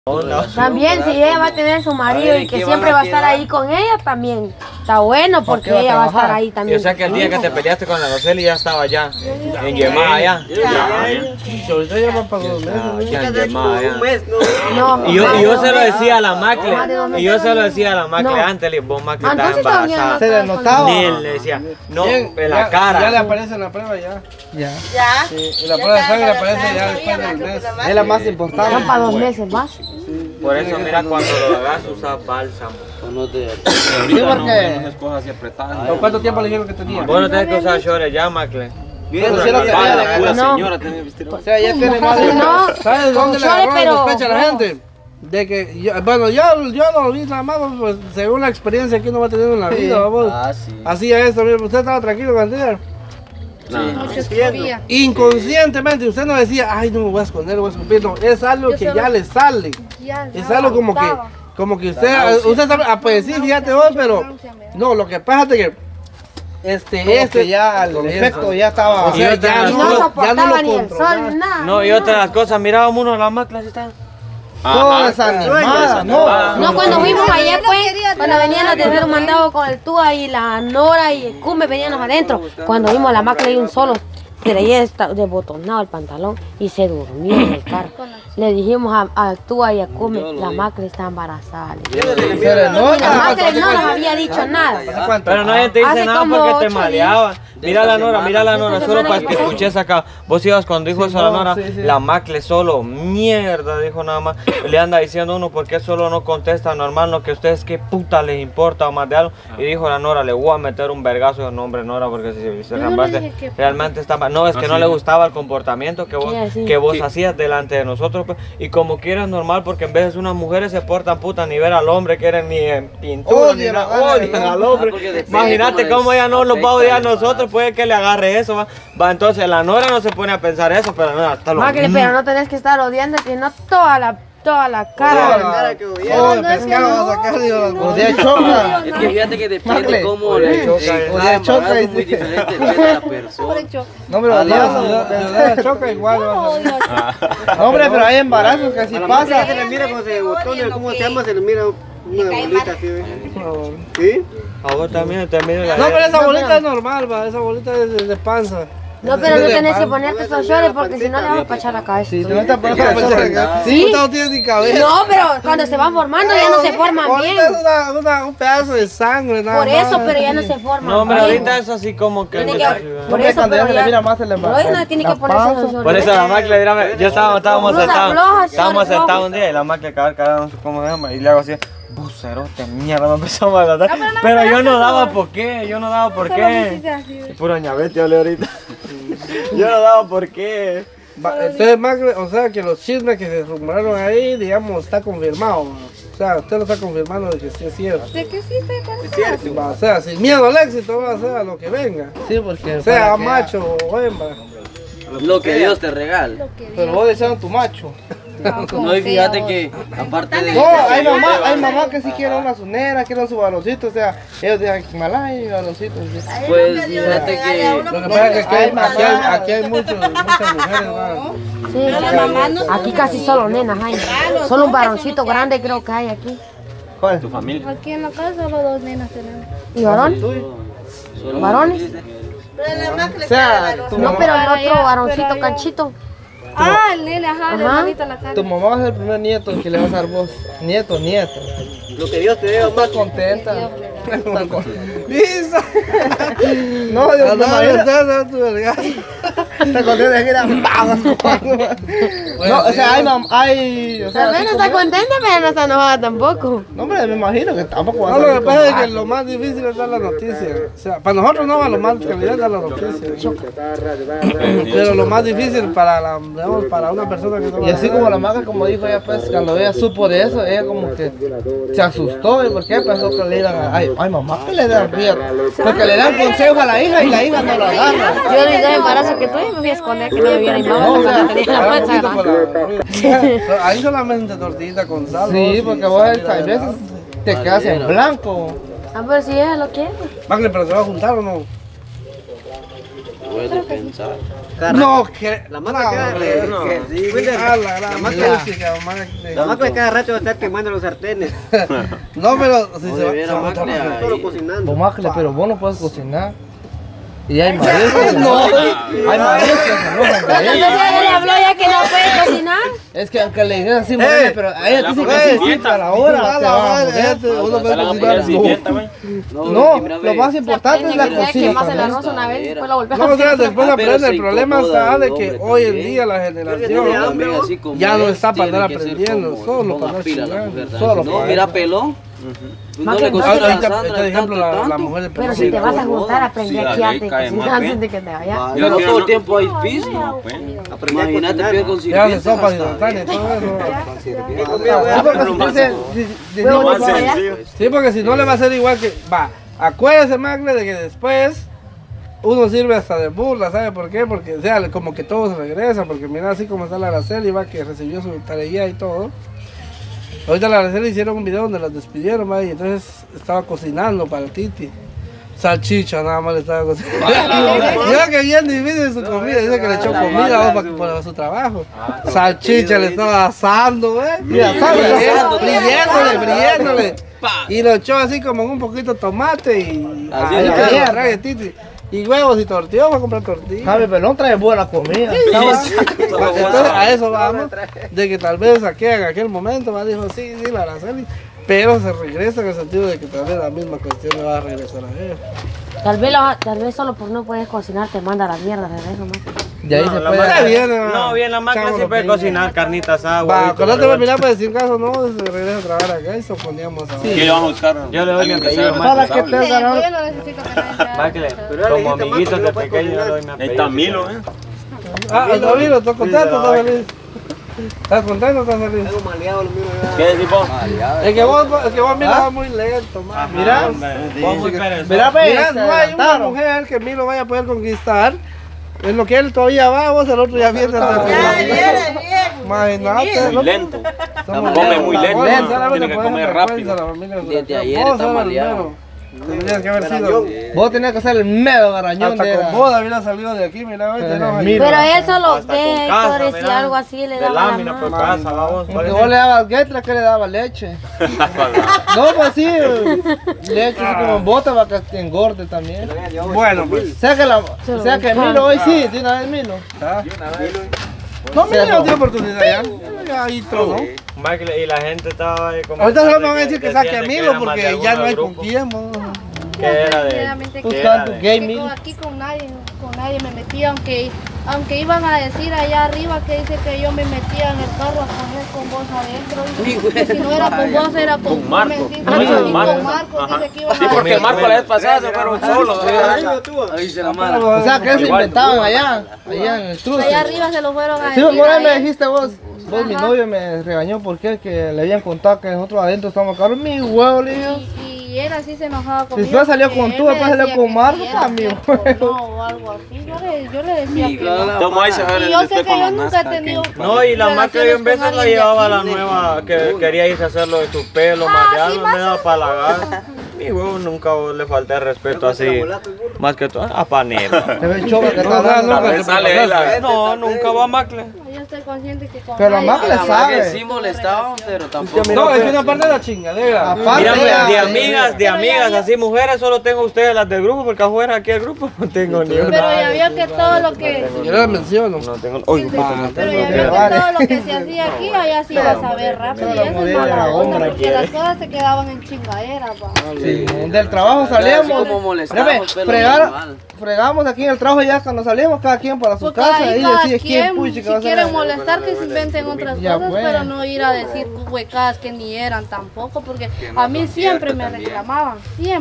También si ella va a tener su marido y que siempre va a estar ahí con ella, también está bueno porque ella va a estar ahí también. Yo sé que el día que te peleaste con la Roseli ya estaba allá, en Yemá allá. Ahorita ya va para 2 meses. Ya en Yemá allá. No, Y yo se lo decía a la Macle, antes, vos Macle estás embarazada. Se le notaba. Ni él le decía, no, en la cara. Ya le aparece en la prueba ya. Ya. Sí, y la prueba de sangre aparece ya después del mes. Es la más importante. son para 2 meses más. Por eso mira cuando lo hagas usa bálsamo. Sí, porque... ¿Cuánto tiempo le dijeron que tenía? Vos no tenés que usar shorts ya, Macle. Pero si lo que Una No. señora tiene que vestir. O sea, ya tiene más de... No, ¿Sabes dónde le shorts, agarró la pero- sospecha a la gente? De que, yo no lo vi nada más, pues según la experiencia que uno va teniendo en la vida, vamos. Sí. Hacía esto, mira, usted estaba tranquilo con el día. No. Inconscientemente, usted no decía, ay, no me voy a esconder, voy a escupir, no, es algo que ya le sale. Es algo como que usted sabe, pues sí, fíjate vos, pero no, lo que pasa es que ya el efecto ya estaba, o sea, ya y no no lo soportaba ni el controlaba. sol, nada. No, y otra de las cosas, mirábamos uno, la Macle así está. Toda desanimada, no. No, cuando fuimos allá pues, cuando venían a tener un mandado con el Túa y la Nora y el Cume veníamos adentro. Cuando vimos a la Macle y un solo, traía desbotonado el pantalón y se durmió en el carro. Le dijimos a Túa y a Cume, la Macle está embarazada. Se le Y nota. la Macle no nos había dicho nada. Pero nadie te dice Hace nada como porque te 8 maleaban. Mira la Nora, Esta solo semana para que que pasó. escuches acá. Vos ibas cuando dijo eso a la Nora, sí, sí. la Macle solo, mierda, dijo nada más. Le anda diciendo uno, ¿por qué solo no contesta normal? Lo que a ustedes, ¿qué puta les importa o más de algo? Y dijo la Nora, le voy a meter un vergazo de nombre Nora, porque si se rambaste, realmente estaba. No, es que no le gustaba el comportamiento que vos hacías delante de nosotros, pues. Y como quieras normal, porque en veces unas mujeres se portan puta, ni ver al hombre, quieren ni en pintura, ni nada, odian al hombre. Imagínate cómo ella no los va a odiar a nosotros, puede que le agarre eso, va, entonces la Nora no se pone a pensar eso, pero no, hasta lo Macle, pero no tenés que estar odiando, sino toda la cara. Oh, el pescado va a sacar, digo, los días choca. Es que fíjate que depende Macle. cómo Choca, choca, es muy diferente depende de la persona. No, pero Dios choca igual. No, hombre, pero hay embarazos que así pasa. Se le mira cuando se botona, ¿cómo se llama? Se le mira una bolita así, ¿ves? ¿Sí? A vos también te miro la No, pero esa bolita es normal, va, esa bolita es de panza. No, pero no tenés que ponerte esos shorts porque si no le vas a pachar la cabeza. Sí, no te pones a pensar acá. Sí, no tienes ni cabeza. No, pero cuando se van formando ya no se forman bien. Ahorita es un pedazo de sangre, nada Por eso, más. pero ya no se forman. No, hombre, bien. ahorita es así como que. Tiene que, por Porque eso, cuando ya pero se le mira ya. más se le Pero ella no tiene que ponerse esos shorts. Por eso la Macle, mira, yo estábamos Blusa sentados. floja, Estábamos shorts sentados rojos. un día y la Macle cagada, no sé cómo se llama, y le hago así. Bucerote, mierda, me empezó a malatar. Pero yo no daba por qué, Es puro ñavete, ole ahorita. Yo no daba por qué. Entonces, Macle, o sea, que los chismes que se rumoraron ahí, digamos, está confirmado. O sea, usted lo está confirmando de que sí es cierto. ¿De qué sí estoy Es cierto. Va, o sea, sin miedo al éxito, va a ser lo que venga. Sí, porque. Sea macho o hembra. Lo que Dios te regala. Pero vos deseas tu macho. No, y fíjate que aparte de No, hay mamá que sí quieren una sonera, quieren su baloncito, o sea, ellos de Himalaya y baloncitos. pues fíjate que Lo que pasa es que aquí hay muchas mujeres, ¿no? Sí, aquí casi solo nenas hay. Solo un varoncito grande creo que hay aquí. ¿Cuál? Tu familia. Aquí en la casa solo 2 nenas tenemos. ¿Y varón? solo ¿Varones? O sea, No, pero el otro Pero varoncito yo- canchito. Ah, el nene, ajá, el Ajá. hermanito en la casa. tu mamá va a ser el primer nieto que le vas a dar vos. Nieto. Lo que Dios te dé, Está contenta. Lisa. No, Dios mío. Está contenta que era no, o sea, hay, o sea, Tal vez no está contenta, pero no está enojada tampoco. no, hombre, me imagino que tampoco va a ser. No, lo que pasa es que lo más difícil es dar la noticia. O sea, para nosotros no va lo más calidad dar la noticia. Pero lo más difícil para digamos, para una persona que no. Y así como la maga, como dijo ella, pues, cuando ella supo de eso, ella como que se asustó. ¿Y por qué? Pensó que le iban a. Ay, mamá, que le dan miedo. Porque le dan consejo a la hija y la hija no lo agarra. Yo le di embarazo que tuve y me fui a esconder que no me viera mi mamá No, o cuando sea, tenía la ahora panza un poquito grande. por la- ahí solamente tortillita con sal. Sí, porque vos a veces te quedas en blanco. Ah, pero si ella lo quiere. Macle, pero ¿se va a juntar o no? Puede pensar. No, que La macla cada la macla cada rato va a estar quemando los sartenes. No, pero si No se va debiera Macle Solo ahí. cocinando. Macle, pero vos no puedes cocinar. Y hay maestros. No, hay maestros que se enojan de Entonces eso. ella le habló ya que no puede cocinar. Es que aunque le digan así, mujer, pero a ella dice que sí, para la hora. te va a joder. uno puede La cocinar. mujer sirvienta, güey. No, lo más importante es la Aprende que cocina. quemas el también. arroz una vez y después la volvés a No, o sea, hacer. después Pero aprende. se El problema incomoda está de el que hombre hoy en también. día la También generación así como ya no es, está para andar tiene que ser aprendiendo, como solo con para las andar pilas la chingando, mujer, solo ¿sabes? No, para mira eso. pelón. No Más le que cocina a Ahorita, Sandra por ejemplo, la tanto. mujer de Pero si te vas a juntar, aprendí Sí, aquí la antes ley de cae cocinar más antes bien. de que te vayas. Yo Pero quiero todo el no- tiempo hay piso. Imagínate, pide con Ya se sirvientes. sopa y hasta sartén y bien. todo eso. Sí, porque si dice, Huevo Más para allá. sencillo. Sí, porque si no le va a ser igual que. Va, acuérdese, Magle, de que después uno sirve hasta de burla, ¿sabe por qué? Porque, o sea, como que todo se regresa, porque mira así como está la Araceli, va, que recibió su tarea y todo. Ahorita la Araceli hicieron un video donde las despidieron, va, y entonces estaba cocinando para el Titi. Salchicha nada más le estaba cocinando. Yo que bien difícil su comida, dice que le echó comida para su trabajo. Salchicha le estaba asando, y asando, friéndole. Y lo echó así como en un poquito de tomate y Así ahí es. quería agarrar el Titi. Y huevos y tortillas, va a comprar tortillas. Javi Pelón trae buena comida. Entonces a eso vamos, de que tal vez aquí en aquel momento va dijo sí, la Araceli, pero se regresa en el sentido de que tal vez la misma cuestión le va a regresar a ella. Tal vez solo por no puedes cocinar te manda a la mierda de eso, más. De ahí No, se la puede. Macle viene, No, bien, la macla echamos sí los puede pinos. cocinar carnitas, Va, agua. acordate de mirar para decir caso, no, se regresa a trabajar acá y soponíamos a ¿Qué le vamos a buscar? Yo le doy mi Alguien que apellido, sea Para que responsable. te ganado. Yo no necesito que nadie sea. Macle, Pero ahora como dijiste, amiguitos Macle, de no puede pequeño le doy mi Ahí apellido. está Milo, Ah, está bien, ¿estás contento? ¿Estás feliz? ¿Estás contento? ¿Estás feliz? Algo maleado, lo miro. ¿Qué decís vos? Es que vos miras muy lento, man. Mira, Vos muy perezoso. mira, ve, Mira, se no hay una adelantaron. mujer que Milo vaya a poder conquistar. En lo que él todavía va, vos el otro ya viene. Imagínate. Muy lento. Somos Come lentos, muy la lento, bolsa, ¿no? solamente Tiene que por comer esa rápido. vergüenza, la familia de Desde Huracán. ayer Vos está eras el maleado. mero. Tendrías que haber sido. Vos tenías que ser el medio garañón de Hasta con boda hubiera salido de aquí, mira, vete, no, Mira. Pero él solo Hasta ve con casa, Héctor, si mira. algo así le De daba la lámina por mano. casa, vamos. Porque vos le dabas guetra, que le daba leche. No, pues sí, leche así como en bota para que te engorde también. Bueno, pues. O sea que Milo hoy sí, de una vez Milo. No, mira, no tiene oportunidad ya. Ya ahí todo. Macle, y la gente estaba ahí como. Ahorita solo me van a decir que saque a Milo porque ya no hay con quién. Que era de. Sinceramente, que Buscando era de- gay que Milo. aquí con nadie me metía, aunque iban a decir allá arriba que dice que yo me metía en el carro a comer con vos adentro, y si no era con vos era con Marco. mentira, Con y con Marco. Marco, dice que iban Sí, a porque decir. Marco la vez pasada se fueron solos. Ahí se la mala. O sea que eso inventaban allá en el truce. Allá arriba se lo fueron a Sí, decir. por ahí me a él. dijiste vos, mi novio me regañó porque que le habían contado que nosotros adentro estamos caros. Mi huevo, le digo. Y él así se enojaba conmigo. Después salió porque con él tú, me después salió decía con que Marco, si era también, cierto güey. o no, o algo así. Yo le decía que no. Toma ahí se va a ver Y yo sé después que con yo los nunca he Nazca, tenido. No, y la macla yo en veces relaciones la con llevaba a la alguien de aquí. nueva que quería irse a hacerlo de su pelo, Ah, más de sí, algo, más me daba para halagar. Mi huevo nunca le falté el respeto así, más que todo, a panela. Se ve el choque que está O sea, dando. nunca vez te sale él a- No, nunca va Macle. Yo estoy consciente que con Pero nadie- Marco le La verdad que sabe. sí molestaban, pero tampoco. No, es que una parte de la chingadera. Aparte, Mira, ya, de amigas, así mujeres, solo tengo ustedes las del grupo, porque afuera aquí el grupo no tengo ni una. Pero ya vio que todo lo que. Yo la menciono. No tengo. Uy, Pero ya vio que todo lo que se hacía aquí, allá sí iba a saber rápido. Y eso es mala onda, porque las cosas se quedaban en chingadera, pa. Sí, del trabajo salíamos. Así como molestamos, Mira, ve, pero normal. fregamos aquí en el trabajo ya cuando salíamos cada quien para su Porque casa ahí y cada decía quién quien, puchi si que va a quieren ser. molestar, que se inventen otras Ya cosas, pues. pero no ir a decir huecadas que ni eran tampoco, porque a mí siempre me reclamaban,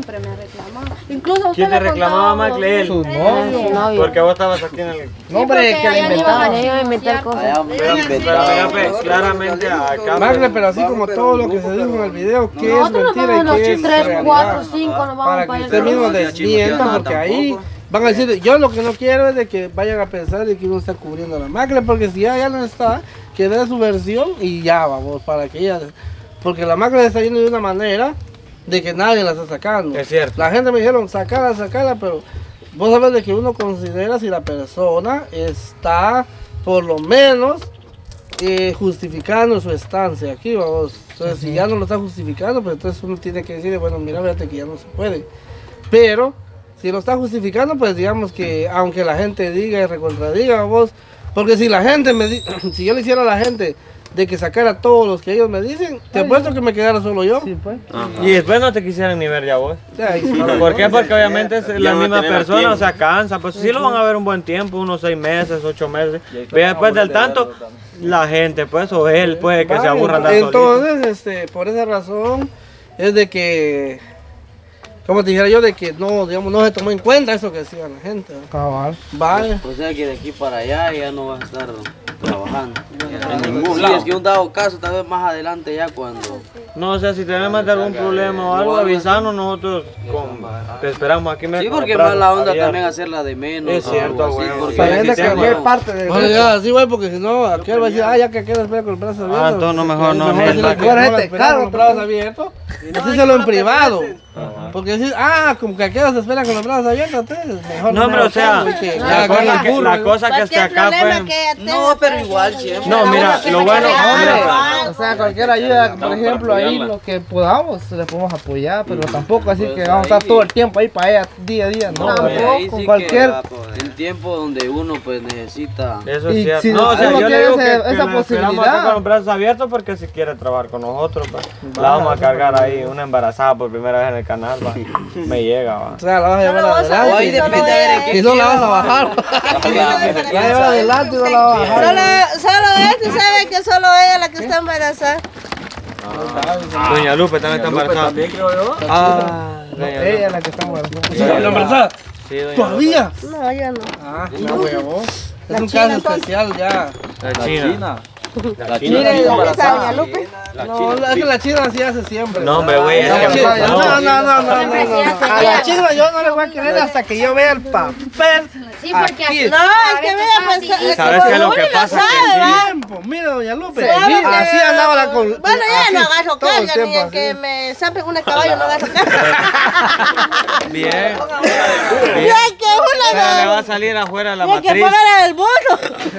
incluso ¿Quién usted te le reclamaba, contaba, Macle? Su Él. novio. Su novio. Porque vos estabas aquí en el. No, hombre, porque que le allá le inventaban. iban Yo iba a inventar cosas. Allá me Pero mira, pues, claramente acá. Macle, pero así como todo lo que se dijo en el video, que es Nosotros nos mentira vamos y unos que es 3, 4, realidad. 5, nos vamos Para que para usted el mismo grupo. desmienta, porque ahí van a decir, yo lo que no quiero es de que vayan a pensar de que uno está cubriendo a la Macle, porque si ya no está, que dé su versión y ya vamos, para que ella, porque la Macle está yendo de una manera de que nadie la está sacando. Es cierto. La gente me dijeron, sacala, pero vos sabes de que uno considera si la persona está por lo menos justificando su estancia aquí, vamos. Entonces, si ya no lo está justificando, pues entonces uno tiene que decir, bueno, mira, fíjate que ya no se puede. Pero, si lo está justificando, pues digamos que, aunque la gente diga y recontradiga, vos, porque si la gente si yo le hiciera a la gente de que sacara todos los que ellos me dicen, te apuesto que me quedara solo yo. Sí, pues. Y después no te quisieran ni ver ya vos. Ahí sí. ¿Por qué? Porque obviamente es la no va a misma tener persona, tiempo. o sea, cansa. Pues sí lo van a ver un buen tiempo, unos 6 meses, 8 meses. Pero después del tanto, la gente, pues, o él, puede que se aburra andar solito. Entonces, por esa razón, es de que, como te dijera yo, de que no, digamos, no se tomó en cuenta eso que decía la gente. ¿no? Cabal. Vale. O sea que de aquí para allá ya no vas a estar trabajando. En ningún lado. es que un dado caso, tal vez más adelante ya cuando... No, o sea, si tenemos algún problema o algo, avisarnos nosotros. Te esperamos aquí. Sí, porque más la onda también hacerla de menos. Es cierto, algo así, güey. porque Saber de sí, cualquier bueno. parte de Bueno, ya, así, güey, porque si no, aquel va a decir, ya que aquel espera con los brazos abiertos. Ah, entonces no, mejor no, Mejor decirle que mejor no, este espera con carro, los brazos abiertos. Decírselo en privado. Porque decir, como que aquellos se esperan con los brazos abiertos, entonces mejor No, pero o sea, la cosa que esté acá, pues. No, pero igual siempre. No, mira, lo bueno. O sea, cualquier ayuda, por ejemplo, ahí lo que podamos, le podemos apoyar, pero tampoco así que vamos a estar todo el tiempo ahí para ella, día a día, no. Ahí sí Cualquier- que el tiempo donde uno pues necesita... Eso Y es cierto. si No, o sea, uno yo le tiene digo que esa nos esperamos posibilidad. acá con los brazos abiertos porque si quiere trabajar con nosotros, pues. La vamos a cargar ahí, una embarazada por primera vez en el canal, va. Me llega, va. O sea, la vas a llevar O ahí adelante. depende de ver en qué Y no la vas a bajar. La llevas adelante y no la vas a bajar. Solo este sabe que solo ella es la que está embarazada. Doña Lupe también está embarazada. También creo yo. Ah, doña Ella Lupe. es la que está embarazada. ¿La embarazada? Sí, doña Lupe. ¿Todavía? No, yo no. No, huevo. Es un caso especial ya. La China. Mire, ¿dónde está Doña Lupe? No, es que la china así hace siempre. No, hombre, güey, es La que china- no. no. A la china yo no le voy a querer hasta que yo vea el papel. Sí, porque Aquí. así. No, es que mira, pues. ¿Sabes qué es lo que pasa? Que sí. Tiempo, mira, doña Lupe. Sí. Así andaba la con. Bueno, ya no así, agarro todo el carga, ni tiempo en que así. me zapen una caballo no agarro carga. Bien. Ya que Pero le va una a salir afuera la no, que matriz. pagar el burro.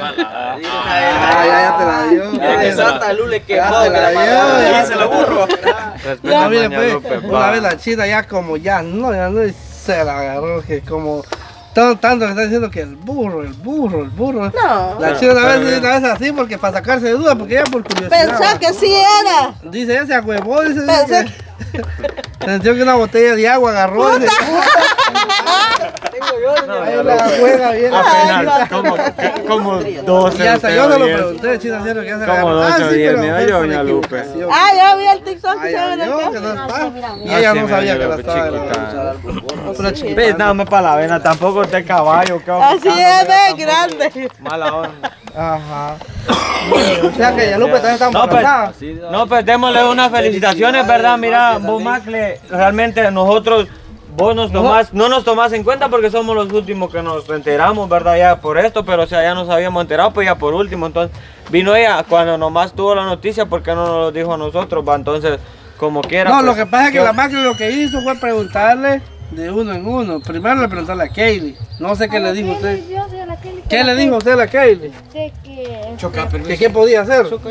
Ya te la dio. Que Santa Luz le quemó, Ya te que la la dio. mandó. Ya se lo burro. Respeta a mire, doña pues, Lupe, una pa. vez la china ya como ya no, y se la agarró, que como tanto que está diciendo que el burro. No. La china una vez así porque para sacarse de duda, porque ella por curiosidad. Pensó que sí era. Dice, ella se ahuevó, dice Pensé que sintió que una botella de agua agarró. Dice, ahí la juega bien. Apenas, como 12. Y hasta yo se lo días. pregunté, china, ¿cierto? Que ya se la Como agarró. 12 Ah, sí, días, pero mira fue yo, por doña Lupe. equivocación. Ah, yo vi el TikTok que Ay, se ve en el yo, que carro. no está. Y Ah, ella sí, no mira, sabía yo que la lo estaba. chiquita. Otra chiquita. Ves, nada más para la vena, tampoco te caballo. ¿qué va Así buscando, es, mira, de grande. Mala onda. Ajá. O sea que ya Lupe también está No, embarazada. No, pues démosle unas felicitaciones, ¿verdad? Mira, vos, Macle, realmente nosotros, vos nos tomás, no nos tomás en cuenta porque somos los últimos que nos enteramos, ¿verdad? Ya por esto, pero o sea, ya nos habíamos enterado, pues ya por último, entonces vino ella cuando nomás tuvo la noticia, porque no nos lo dijo a nosotros, va, entonces, como quiera. No, pues, lo que pasa es que yo- la máquina lo que hizo fue preguntarle de uno en uno. Primero le preguntarle a Kaylee. No sé qué le dijo usted. ¿Qué le dijo usted a la Kaylee? De que... ¿Que qué podía hacer? Choca.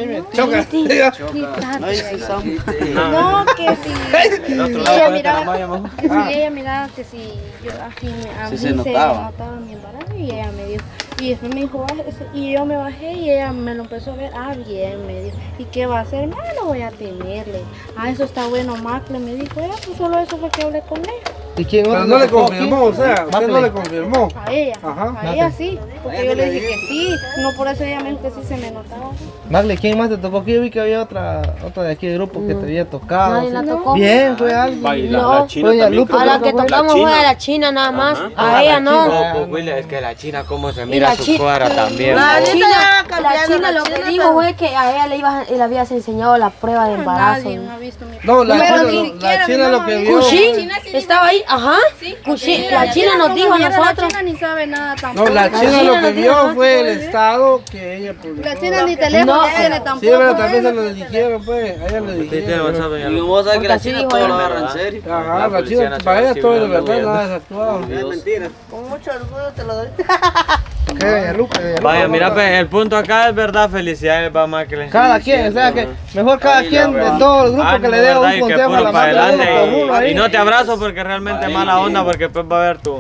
No, que si El otro lado, ella ponete la miraba, malla, mejor. que si ella miraba que si yo así a mí se se notaba. notaba mi embarazo y ella me dijo, y después me dijo, y yo me bajé y ella me lo empezó a ver, bien, me dijo, ¿y qué va a hacer? No voy a tenerle, eso está bueno, Macle, me dijo, pues solo eso fue que hablé con ella, ¿Y quién Pero otro no le tocó aquí? confirmó, o sea, usted no Macle. le confirmó. a ella, Ajá. a ella sí, porque yo le dije que sí, no por eso ella me dijo que sí se me notaba. Magle, ¿quién más te tocó aquí? Yo vi que había otra de aquí del grupo que te había tocado. Nadie la tocó. Bien, fue alguien. No. La China Doña también. Lupe, A la que ¿cómo fue? tocamos fue a la China nada más, a ella no. No, pues, William, es que la China cómo se mira la su China- cuadra también. La Ahorita China, ya cambiaron, la China la lo que China, dijo pero- fue que a ella le habías enseñado la prueba de embarazo. Nadie me ha visto mi No, la Pero china, ni la siquiera china mi lo mamá que me vio. dijo, Cushing estaba ahí Ajá. La China nos dijo a nosotros. La China ni sabe nada tampoco. No, la China lo que vio fue el estado que ella publicó. La China ni teléfono tiene tampoco. Sí, pero también se lo dijeron, pues. A ella le dijeron. Y vos sabés que la China todo lo agarra en serio. Ajá, la China, para ella todo es de verdad, nada es actuado. Es mentira. Con mucho orgullo te lo doy. Vaya, mira, pues, el punto acá es verdad, felicidades, va Macle. Cada quien, o sea que mejor cada quien de todo el grupo que le dé un consejo a la para madre. adelante y no te abrazo porque realmente es mala onda porque después va a ver tu